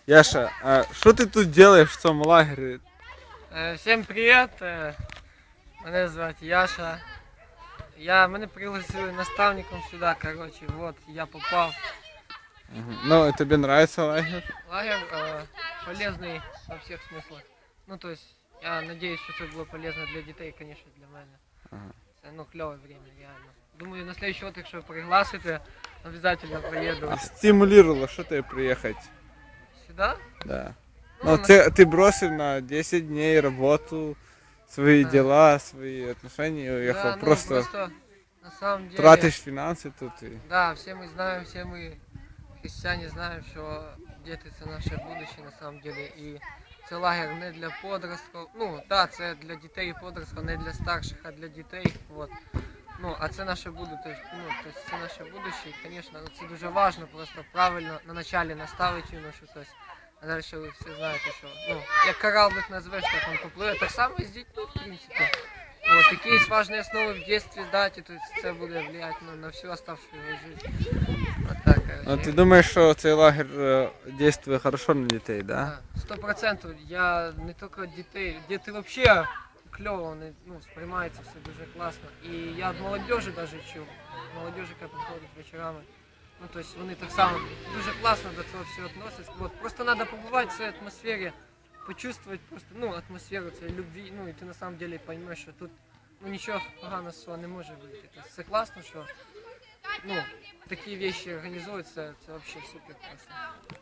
Яша, а що ти тут робиш в цьому лагері? Всем привет! Мене звати Яша. Мене пригласили наставником сюди, короче, вот, я попав. Ну, тобі подобається лагерь? Лагерь полезный во всех смыслах. Ну, то есть, я надеюсь, що це було полезно для дітей, конечно, для мене. Це, ну, кльове время, реально. Думаю, на следующий год, якщо пригласите, обязательно приеду. Стимулировало, що тебе приїхати? Сюда? Да. Ну, Ну, ти бросив на 10 дней работу, свои дела, свои отношения, и уехал. Да, ну, просто на самом деле... тратишь финансы тут. И... Да, все мы знаем, все мы христиане знаем, що діти це наше будущее на самом деле. І це лагерь не для подростків. Ну, да, це для дітей і подростків, не для старших, а для дітей. Вот. Ну, а це наше будущее. Ну, тобто це наше будущее. І, звісно, це дуже важливо просто правильно на началі наставити юношу. Тобто, а далі ви всі знаєте, що, ну, як кораблик назвеш, так він попливе. Так само і з дітьми, в принципі. Вот такие есть важные основы в детстве сдать, и то есть это будет влиять на всю оставшуюся жизнь. Вот так, короче. Ну, ти думаєш, що цей лагерь дійствує хорошо на дітей, да? 100%. Я не тільки дітей, діти взагалі кльово, вони, ну, сприймаються все дуже класно. І я від молодежі навіть чув, молодежі, яка приходить вечорами. Ну, то есть вони так само дуже класно до цього всього відносяться. Вот, просто треба побувати в цій атмосфері, почувствовать просто, ну, атмосферу цієї любви, ну, і ти на самом деле поймеш, що тут, ну, нічого поганого з цього не може бути. Тобто це класно, що, ну, такі речі організуються, це взагалі супер класно.